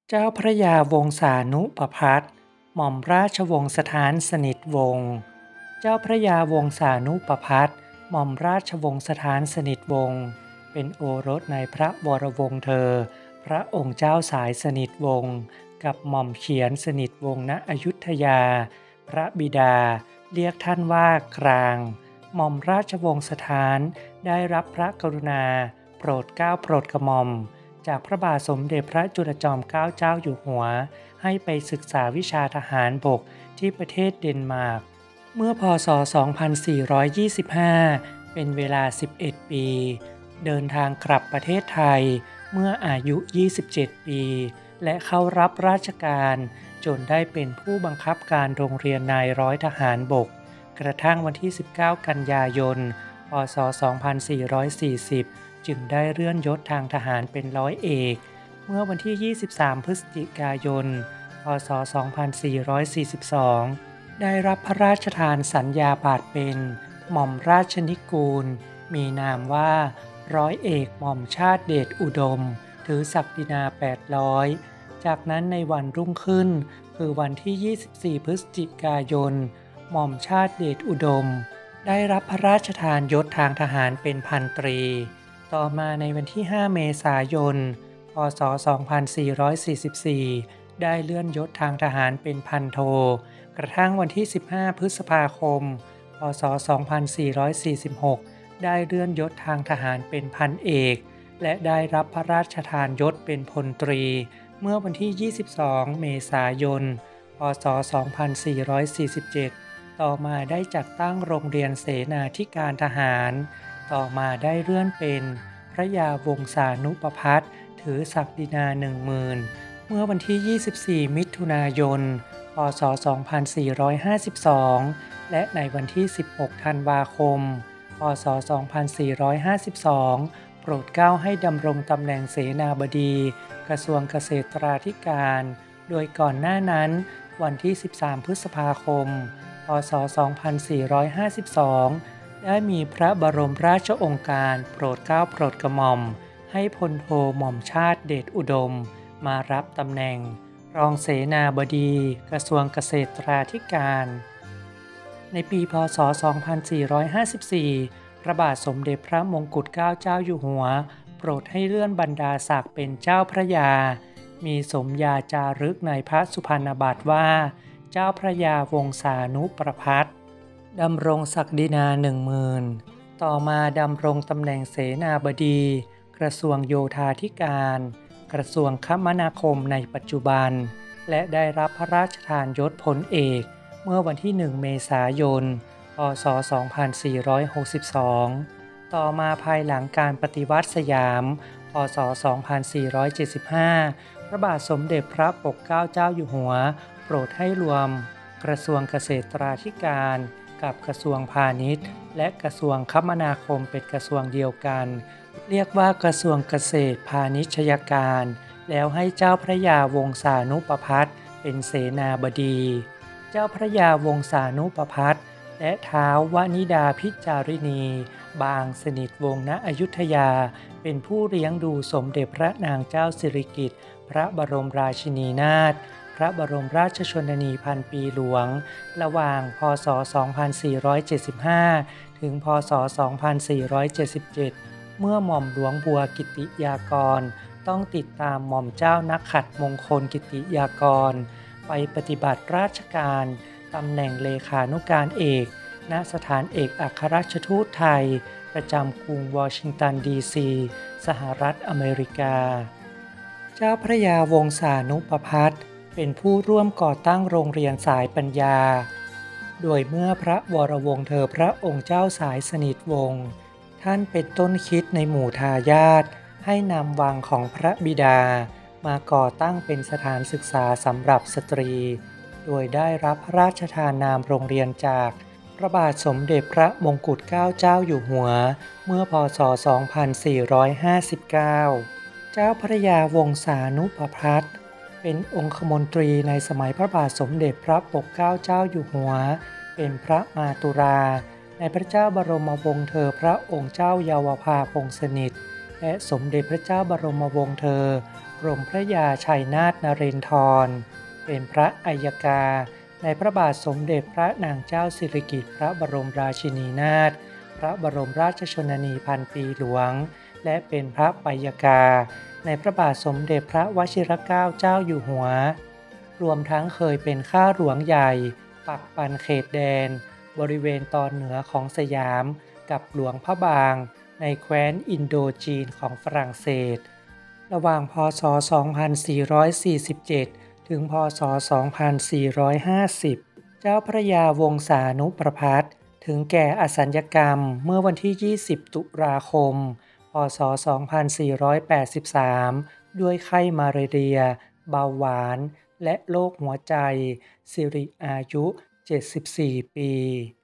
เจ้าพระยาวงศานุปพัฒน์หม่อมราชวงศ์สถานสนิทวงศ์เจ้าพระยาวงศานุปพัฒน์หม่อมราชวงศ์สถานสนิทวงศ์เป็นโอรสในพระวรวงศ์เธอพระองค์เจ้าสายสนิทวงศ์กับหม่อมเขียนสนิทวงศ์ณอยุธยาพระบิดาเรียกท่านว่ากลางหม่อมราชวงศ์สถานได้รับพระกรุณาโปรดเกล้าโปรดกระหม่อมจากพระบาทสมเด็จพระจุลจอมเกล้าเจ้าอยู่หัวให้ไปศึกษาวิชาทหารบกที่ประเทศเดนมาร์กเมื่อพศ 2425 เป็นเวลา 11 ปี เดินทางกลับประเทศไทยเมื่ออายุ 27 ปี และเข้ารับราชการจนได้เป็นผู้บังคับการโรงเรียนนายร้อยทหารบกกระทั่งวันที่ 19 กันยายน พศ 2440 จึงได้เลื่อนยศทางทหารเป็นร้อยเอกเมื่อวันที่ 23 พฤศจิกายน พศ 2442 ได้รับพระราชทานสัญญาบัตรเป็นหม่อมราชนิกูลมีนามว่าร้อยเอกหม่อมชาติเดชอุดมถือศักดินา 800 จากนั้นในวันรุ่งขึ้นคือวันที่ 24 พฤศจิกายน หม่อมชาติเดชอุดมได้รับพระราชทานยศทางทหารเป็นพันตรีต่อมาในวันที่ 5 เมษายน พศ 2444 ได้เลื่อนยศทางทหารเป็นพันโทกระทั่งวันที่ 15 พฤษภาคม พศ 2446 ได้เลื่อนยศทางทหารเป็นพันเอกและได้รับพระราชทานยศเป็นพลตรีเมื่อวันที่ 22 เมษายน พศ 2447 ต่อมาได้จัดตั้งโรงเรียนเสนาธิการทหารต่อมาได้เลื่อนเป็นพระยาวงศานุปพัฒน์ถือศักดินา 10,000 เมื่อวันที่ 24 มิถุนายน พศ 2452 และในวันที่ 16 ธันวาคม พศ 2452 โปรดเกล้าให้ดำรงตำแหน่งเสนาบดีกระทรวงเกษตราธิการ โดยก่อนหน้านั้นวันที่ 13 พฤษภาคม พศ 2452 ได้มีพระบรมราชโองการโปรดเกล้าโปรดกระหม่อมให้พลโทหม่อมชาติเดชอุดมมารับตำแหน่งรองเสนาบดีกระทรวงเกษตราธิการในปีพศ 2454 พระบาทสมเด็จพระมงกุฎเกล้าเจ้าอยู่หัวโปรดให้เลื่อนบรรดาศักดิ์เป็นเจ้าพระยามีสมญาจารึกในพระสุพรรณบัตรว่าเจ้าพระยาวงศานุประพัฒน์ดำรงศักดินา 10,000 ต่อมาดำรงตำแหน่งเสนาบดีกระทรวงโยธาธิการกระทรวงคมนาคมในปัจจุบันและได้รับพระราชทานยศพลเอกเมื่อวันที่ 1 เมษายน พศ 2462 ต่อมาภายหลังการปฏิวัติสยาม พศ 2475 พระบาทสมเด็จพระปกเกล้าเจ้าอยู่หัวโปรดให้รวมกระทรวงเกษตราธิการกับกระทรวงพาณิชย์และกระทรวงคมนาคมเป็นกระทรวงเดียวกันเรียกว่ากระทรวงเกษตรพาณิชยการแล้วให้เจ้าพระยาวงศานุปพัฒน์เป็นเสนาบดีเจ้าพระยาวงศานุปพัฒน์และท้าววนิดาพิจารินีบางสนิทวงศ์ณอยุธยาเป็นผู้เลี้ยงดูสมเด็จพระนางเจ้าสิริกิติ์พระบรมราชินีนาถพระบรมราชชนนีพันปีหลวงระหว่างพศ 2475 ถึงพศ 2477 เมื่อหม่อมหลวงบัวกิติยากรต้องติดตามหม่อมเจ้านักขัตมงคลกิติยากรไปปฏิบัติราชการตำแหน่งเลขานุการเอกณสถานเอกอัครราชทูตไทยประจำกรุงวอชิงตันดีซีสหรัฐอเมริกาเจ้าพระยาวงศานุปพัฒน์เป็นผู้ร่วมก่อตั้งโรงเรียนสายปัญญาโดยเมื่อพระวรวงศ์เธอพระองค์เจ้าสายสนิทวงศ์ท่านเป็นต้นคิดในหมู่ทายาทให้นำวังของพระบิดามาก่อตั้งเป็นสถานศึกษาสำหรับสตรีโดยได้รับพระราชทานนามโรงเรียนจากพระบาทสมเด็จพระมงกุฎเกล้าเจ้าอยู่หัวเมื่อพศ 2459 เจ้าพระยาวงศานุปพัฒน์เป็นองคมนตรีในสมัยพระบาทสมเด็จพระปกเกล้าเจ้าอยู่หัวเป็นพระมาตุราในพระเจ้าบรมวงศ์เธอพระองค์เจ้าเยาวภาพงษ์สนิทและสมเด็จพระเจ้าบรมวงศ์เธอกรมพระยาชัยนาทนเรนทรเป็นพระอัยการในพระบาทสมเด็จพระนางเจ้าสิริกิติ์พระบรมราชินีนาถพระบรมราชชนนีพันปีหลวงและเป็นพระปัยการในพระบาทสมเด็จพระวชิรเกล้าเจ้าอยู่หัวรวมทั้งเคยเป็นข้าหลวงใหญ่ปักปันเขตแดนบริเวณตอนเหนือของสยามกับหลวงพระบางในแคว้นอินโดจีนของฝรั่งเศสระหว่างพ.ศ. 2447 ถึง พ.ศ. 2450 เจ้าพระยาวงศานุประภัตถึงแก่อสัญญกรรมเมื่อวันที่ 20 ตุลาคม พ.ศ. 2483 ด้วยไข้มาลาเรีย เบาหวาน และโรคหัวใจ สิริอายุ 74 ปี